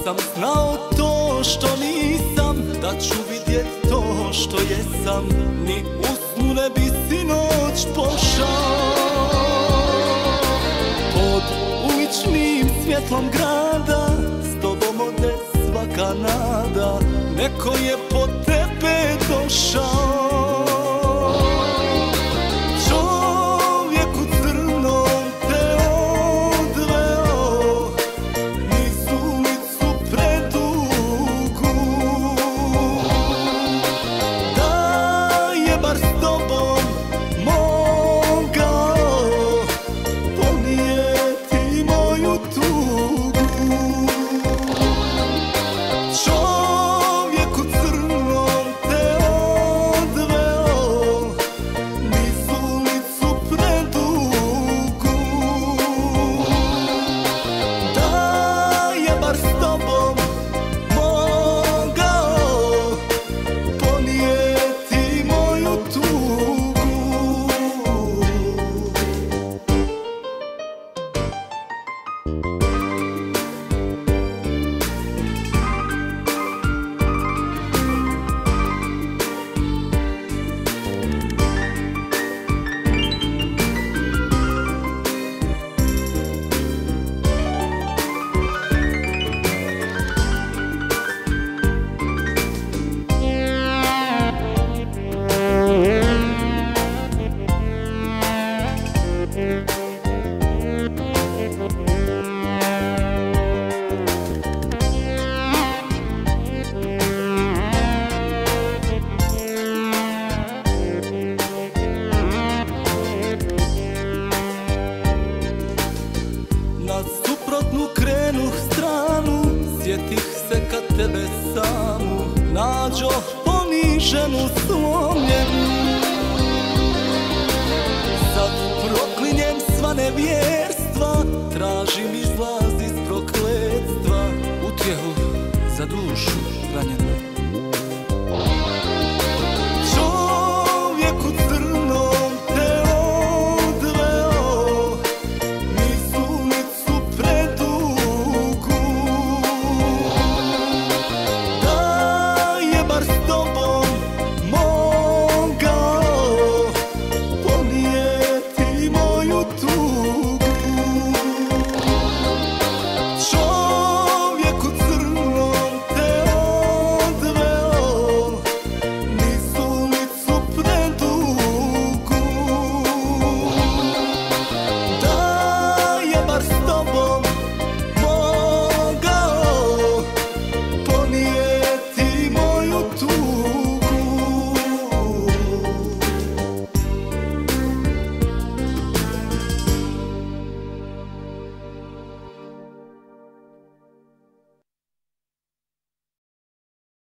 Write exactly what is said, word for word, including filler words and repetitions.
sam znao to što nisam, da ću vidjet to što jesam, ni u snu ne bi sinoć pošao. Pod uličnim svjetlom grada s tobom ode svaka nada, neko je po tebe došao. Na suprotnu krenuh stranu, sjetih se kad tebe samu nađoh poniženu, slomljenu. Sad proklinjem sva nevjerstva